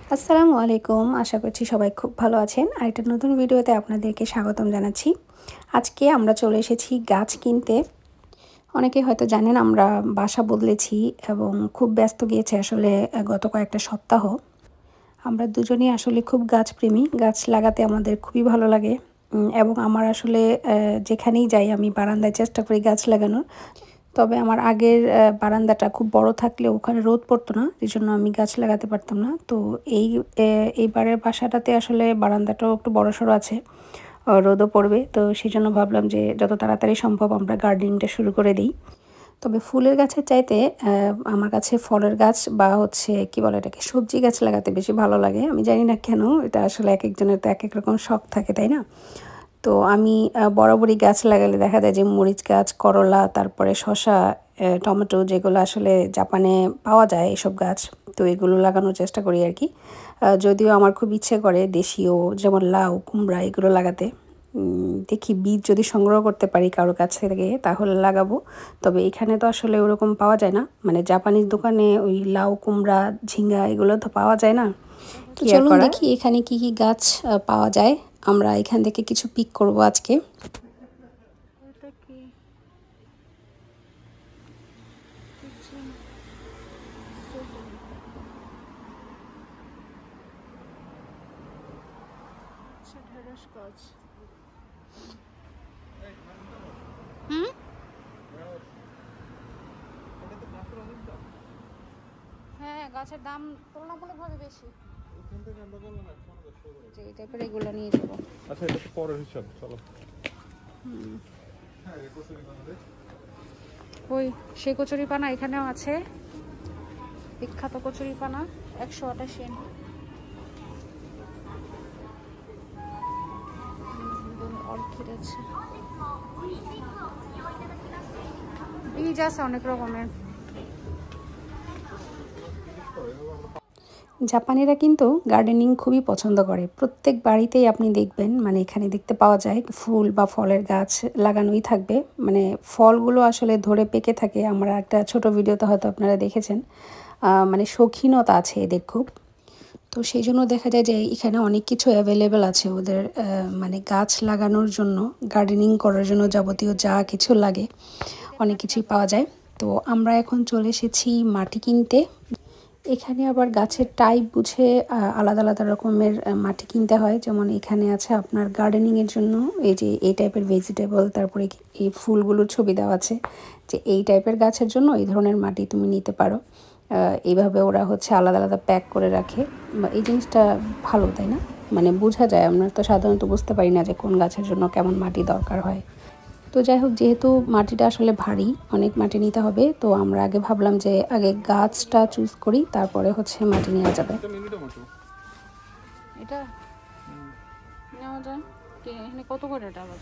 আসসালামু আলাইকুম। আশা করছি সবাই খুব ভালো আছেন। আরেকটা নতুন ভিডিওতে আপনাদেরকে স্বাগতম জানাচ্ছি। আজকে আমরা চলে এসেছি গাছ কিনতে। অনেকেই হয়তো জানেন আমরা বাসা বদলেছি এবং খুব ব্যস্ত গিয়েছে আসলে গত কয়েকটা সপ্তাহ। আমরা দুজনেই আসলে খুব গাছপ্রেমী। গাছ লাগাতে আমাদের খুবই ভালো লাগে এবং আমার আসলে যেখানেই যাই আমি বারান্দায় চেষ্টা করি গাছ লাগানোর। তবে আমার আগের বারান্দাটা খুব বড় থাকলেও ওখানে রোদ পড়তো না, এজন্য আমি গাছ লাগাতে পারতাম না। তো এইবারের বাসাটাতে আসলে বারান্দাটাও একটু বড়সড় আছে, রোদও পড়বে। তো সেজন্য ভাবলাম যে যত তাড়াতাড়ি সম্ভব আমরা গার্ডেনিংটা শুরু করে দিই। তবে ফুলের গাছের চাইতে আমার কাছে ফলের গাছ বা হচ্ছে কী বলে এটাকে, সবজি গাছ লাগাতে বেশি ভালো লাগে। আমি জানি না কেন, এটা আসলে একেকজনের তো একেক রকম শখ থাকে, তাই না? তো আমি বরাবরই গাছ লাগালে দেখা যায় যে মরিচ গাছ, করলা, তারপরে শসা, টমেটো, যেগুলো আসলে জাপানে পাওয়া যায় এসব গাছ, তো এগুলো লাগানোর চেষ্টা করি আর কি। যদিও আমার খুব ইচ্ছে করে দেশীয় যেমন লাউ, কুমড়া এগুলো লাগাতে। দেখি বীজ যদি সংগ্রহ করতে পারি কারো কাছ থেকে তাহলে লাগাবো। তবে এখানে তো আসলে ওরকম পাওয়া যায় না, মানে জাপানিজ দোকানে ওই লাউ, কুমড়া, ঝিঙ্গা এগুলো তো পাওয়া যায় না। তো চলুন দেখি এখানে কি কি গাছ পাওয়া যায়। আমরা এখান থেকে কিছু পিক করব আজকে। হ্যাঁ, গাছের দাম তুলনামূলকভাবে বেশি। যে এই টাইপের এগুলো নিয়ে যাবো। আচ্ছা, এটা তো পরের হিসাব, চলো। ওই সেই কচুরিপানা এখানেও আছে, বিখ্যাত কচুরিপানা 128 yen। অর্কিড আছে, বীজ আছে অনেক রকমের। জাপানিরা কিন্তু গার্ডেনিং খুবই পছন্দ করে। প্রত্যেক বাড়িতেই আপনি দেখবেন, মানে এখানে দেখতে পাওয়া যায় ফুল বা ফলের গাছ লাগানোই থাকবে। মানে ফলগুলো আসলে ধরে পেকে থাকে। আমরা একটা ছোট ভিডিওতে হয়তো আপনারা দেখেছেন। মানে শৌখিনতা আছে এদের খুব। তো সেই জন্য দেখা যায় যে এখানে অনেক কিছু অ্যাভেলেবেল আছে ওদের, মানে গাছ লাগানোর জন্য, গার্ডেনিং করার জন্য যাবতীয় যা কিছু লাগে অনেক কিছুই পাওয়া যায়। তো আমরা এখন চলে এসেছি মাটি কিনতে। এখানে আবার গাছের টাইপ বুঝে আলাদা আলাদা রকমের মাটি কিনতে হয়। যেমন এখানে আছে আপনার গার্ডেনিংয়ের জন্য এই যে এই টাইপের ভেজিটেবল, তারপরে এই ফুলগুলোর ছবি দেওয়া আছে যে এই টাইপের গাছের জন্য এই ধরনের মাটি তুমি নিতে পারো। এইভাবে ওরা হচ্ছে আলাদা আলাদা প্যাক করে রাখে। এই জিনিসটা ভালো, তাই না? মানে বোঝা যায়, আমরা তো সাধারণত বুঝতে পারি না যে কোন গাছের জন্য কেমন মাটি দরকার হয়। তো যাই হোক, যেহেতু মাটিটা আসলে ভারী, অনেক মাটি নিতে হবে, তো আমরা আগে ভাবলাম যে আগে গাছটা চুজ করি, তারপরে হচ্ছে মাটি নেওয়া যাবে। এটা নেওয়া যায়, এখানে কত করে এটা আবার?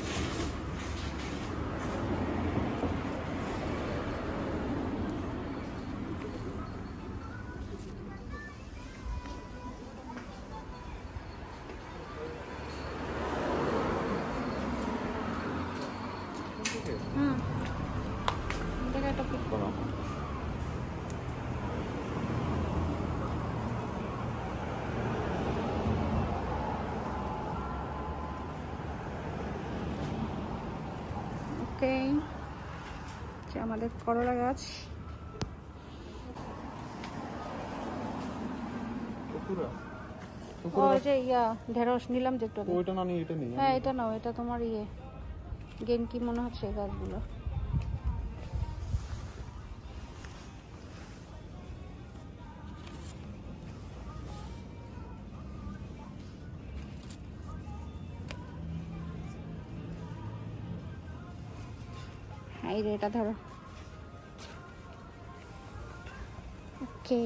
একটা পিক করো। ওকে, আমাদের করলা গাছ। ওই যে ঢেঁড়স নিলাম যে একটু। ওইটা না, এটা নেই। হ্যাঁ, এটা নাও, এটা তোমার গেন কি মনে হচ্ছে এই গাছগুলো? হ্যাঁ, এটা ধরো। ওকে,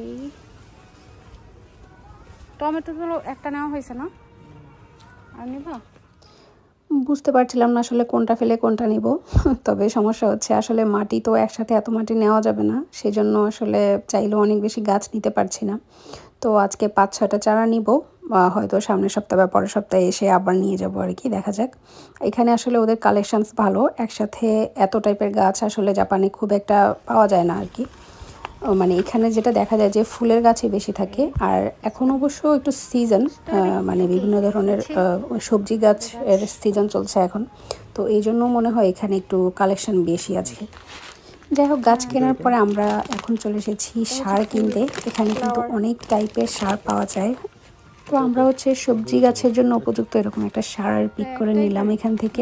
টমেটো গুলো একটা নেওয়া হয়েছে না, আর নিবা? বুঝতে পারছিলাম না আসলে কোনটা ফেলে কোনটা নিব। তবে সমস্যা হচ্ছে আসলে মাটি তো একসাথে এত মাটি নেওয়া যাবে না, সেজন্য আসলে চাইলেও অনেক বেশি গাছ নিতে পারছি না। তো আজকে 5-6টা চারা নিব, হয়তো সামনের সপ্তাহ বা পরের সপ্তাহে এসে আবার নিয়ে যাব আর কি, দেখা যাক। এখানে আসলে ওদের কালেকশনস ভালো, একসাথে এত টাইপের গাছ আসলে জাপানে খুব একটা পাওয়া যায় না আর কি। মানে এখানে যেটা দেখা যায় যে ফুলের গাছই বেশি থাকে। আর এখন অবশ্য একটু সিজন, মানে বিভিন্ন ধরনের সবজি গাছের সিজন চলছে এখন, তো এই জন্য মনে হয় এখানে একটু কালেকশন বেশি আছে। যাই হোক, গাছ কেনার পরে আমরা এখন চলে এসেছি সার কিনতে। এখানে কিন্তু অনেক টাইপের সার পাওয়া যায়। তো আমরা হচ্ছে সবজি গাছের জন্য উপযুক্ত এরকম একটা সার পিক করে নিলাম এখান থেকে।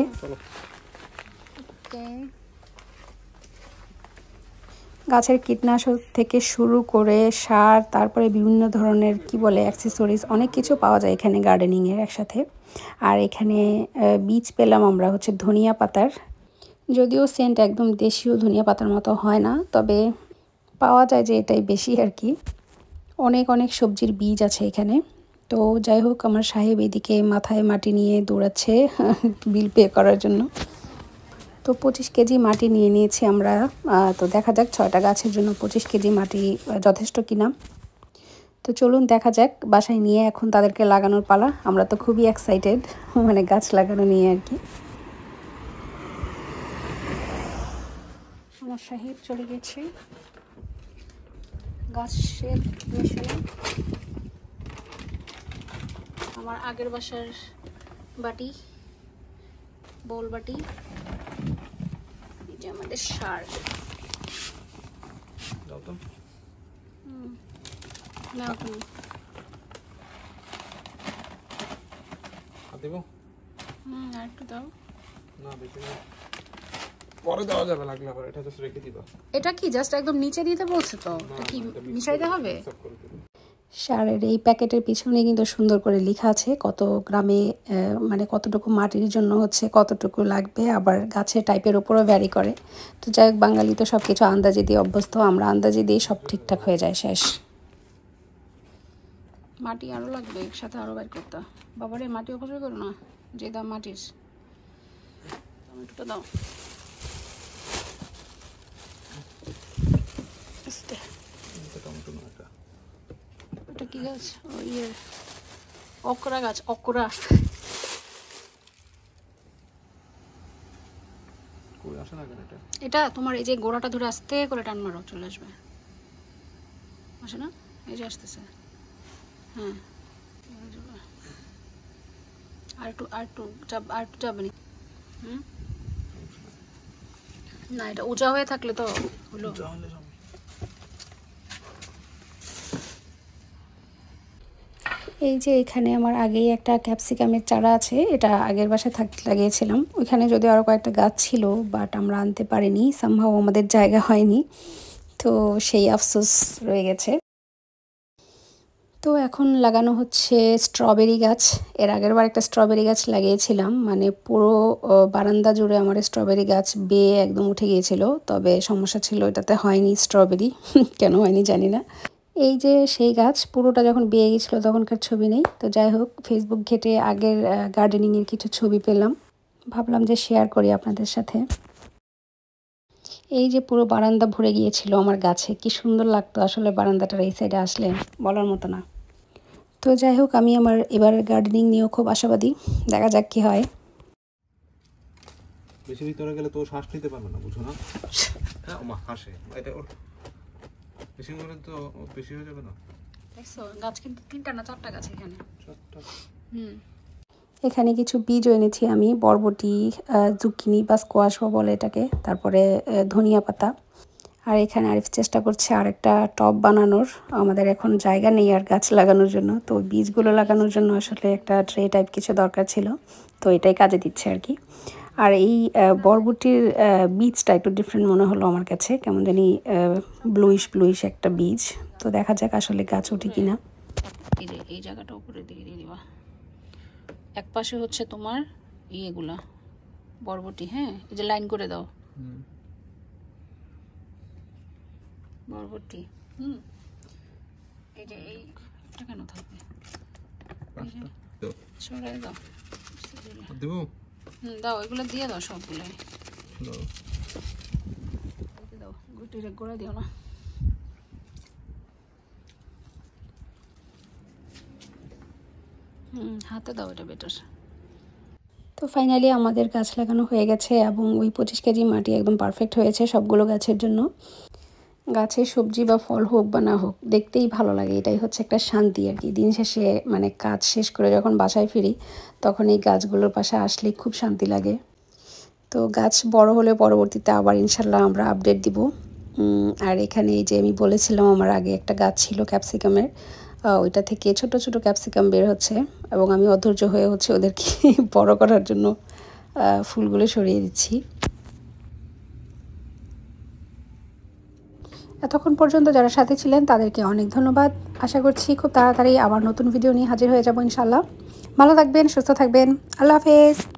গাছের কীটনাশক থেকে শুরু করে সার, তারপরে বিভিন্ন ধরনের কি বলে অ্যাক্সেসরিজ, অনেক কিছু পাওয়া যায় এখানে গার্ডেনিংয়ের একসাথে। আর এখানে বীজ পেলাম আমরা হচ্ছে ধনিয়া পাতার, যদিও সেন্ট একদম দেশীয় ধনিয়া পাতার মতো হয় না, তবে পাওয়া যায় যে এটাই বেশি আর কি। অনেক অনেক সবজির বীজ আছে এখানে। তো যাই হোক, আমার সাহেব এদিকে মাথায় মাটি নিয়ে দৌড়াচ্ছে বিল পে করার জন্য। তো 25 কেজি মাটি নিয়ে নিয়েছি আমরা। তো দেখা যাক 6টা গাছের জন্য 25 কেজি মাটি যথেষ্ট কিনা। তো চলুন দেখা যাক, বাসায় নিয়ে এখন তাদেরকে লাগানোর পালা। আমরা তো খুবই এক্সাইটেড, মানে গাছ লাগানো নিয়ে আর কি। আমার সাহেব চলে গেছে গাছের মিশনে। আমার আগের বাসার বাটি, বোল বাটি, এই যে আমাদের সার। দাও তো। না তুমি দেবো? আর একটু দাও। না বেশি না, পরে দেওয়া যাবে লাগলে আবার। এটা জাস্ট রেখে দিবা। এটা কি জাস্ট একদম নিচে দিতে বলছো? তো এটা কি মিশাইতে হবে? সব করে দিবা। সারের এই প্যাকেটের পিছনে কিন্তু সুন্দর করে লেখা আছে কত গ্রামে, মানে কতটুকু মাটির জন্য হচ্ছে কতটুকু লাগবে, আবার গাছের টাইপের উপরও ভ্যারি করে। তো যাই হোক, বাঙালি তো সব কিছু আন্দাজে দিয়ে অভ্যস্ত, আমরা আন্দাজে দিয়ে সব ঠিকঠাক হয়ে যায় শেষ। মাটি আরও লাগবে, একসাথে আরও বের করতে। বাবারে মাটি অপচয় করো না, যে দাম মাটির। টমেটোটা দাও। এটা কি গাছ? ও ইয়ে, অকরা গাছ, অকরা। কই আসে না কেন এটা? এটা তোমার এই যে গোড়াটা ধরে আস্তে করে টান মারো, চলে আসবে। আসে না? এই যে আসতেছে। হ্যাঁ, আর একটু যাবে না। না, এটা উঁচা হয়ে থাকলে তো হলো। এই যে এখানে আমার আগেই একটা ক্যাপসিকামের চারা আছে, এটা আগের বাসায় থাকতে লাগিয়েছিলাম। ওইখানে যদিও আরও কয়েকটা গাছ ছিল, বাট আমরা আনতে পারিনি, সামহাও আমাদের জায়গা হয়নি, তো সেই আফসোস রয়ে গেছে। তো এখন লাগানো হচ্ছে স্ট্রবেরি গাছ। এর আগের বার একটা স্ট্রবেরি গাছ লাগিয়েছিলাম, মানে পুরো বারান্দা জুড়ে আমার স্ট্রবেরি গাছ বেয়ে একদম উঠে গিয়েছিল। তবে সমস্যা ছিল এটাতে হয়নি স্ট্রবেরি, কেন হয়নি জানি না। এই যে সেই গাছ পুরোটা যখন বেয়ে গেছিলো তখনকার ছবি নেই। তো যাই হোক, ফেসবুক ঘেটে আগের গার্ডেনিংয়ের কিছু ছবি পেলাম, ভাবলাম যে শেয়ার করি আপনাদের সাথে। এই যে পুরো বারান্দা ভরে গিয়েছিল আমার গাছে, কি সুন্দর লাগতো আসলে বারান্দাটার এই সাইডে আসলে, বলার মতো না। তো যাই হোক, আমি আমার এবারের গার্ডেনিং নিয়েও খুব আশাবাদী, দেখা যাক কি হয়। বেশি ভিতরে গেলে তো শ্বাস নিতে পারবে না, বুঝো না? হ্যাঁ মা হাসে, এটা ওর বেশি করে তো বেশি হয়ে যাবে না? দেখছো, গাছ কিন্তু 3টা না 4টা গাছ এখানে। 4টা। এখানে কিছু বীজ এনেছি আমি, বরবটি, জুকিনি বা স্কোয়াশ বলে এটাকে, তারপরে ধনিয়া পাতা। আর এখানে আরিফ চেষ্টা করছে আরেকটা টব বানানোর। আমাদের এখন জায়গা নেই আর গাছ লাগানোর জন্য, তো বীজগুলো লাগানোর জন্য আসলে একটা ট্রে টাইপ কিছু দরকার ছিল, তো এটাই কাজে দিচ্ছে আর কি। আর এই বরবটির বীজটা একটু ডিফারেন্ট মনে হলো আমার কাছে, কেমন জানি ব্লুইশ একটা বীজ। তো দেখা যাক আসলে গাছ ওঠে কিনা। এই জায়গাটা উপরে দিয়ে দিবা। এক পাশে হচ্ছে তোমার ইয়েগুলা বরবটি, হ্যাঁ, এই যে লাইন করে দাও বরবটি। এই যে এইটা কেন থাকবে, সরাই দাও। দেবো? দাও, এগুলো দিয়ে দাও সবগুলো। দাও, গুটিরে গোড়া দিও না। হাতে দাও, এটা বেটার। তো ফাইনালি আমাদের গাছ লাগানো হয়ে গেছে, এবং ওই 25 কেজি মাটি একদম পারফেক্ট হয়েছে সবগুলো গাছের জন্য। গাছের সবজি বা ফল হোক বা না হোক দেখতেই ভালো লাগে, এটাই হচ্ছে একটা শান্তি আর কি। দিন শেষে মানে কাজ শেষ করে যখন বাসায় ফিরি তখন এই গাছগুলোর পাশে আসলে খুব শান্তি লাগে। তো গাছ বড় হলে পরবর্তীতে আবার ইনশাল্লাহ আমরা আপডেট দিব। আর এখানে এই যে আমি বলেছিলাম আমার আগে একটা গাছ ছিল ক্যাপসিকামের, ওইটা থেকে ছোট ছোট ক্যাপসিকাম বের হচ্ছে এবং আমি অধৈর্য হয়ে হচ্ছে ওদেরকে বড় করার জন্য ফুলগুলো সরিয়ে দিচ্ছি। এতক্ষণ পর্যন্ত যারা সাথে ছিলেন তাদেরকে অনেক ধন্যবাদ। আশা করছি খুব তাড়াতাড়ি আবার নতুন ভিডিও নিয়ে হাজির হয়ে যাব ইনশাল্লাহ। ভালো থাকবেন, সুস্থ থাকবেন। আল্লাহ হাফেজ।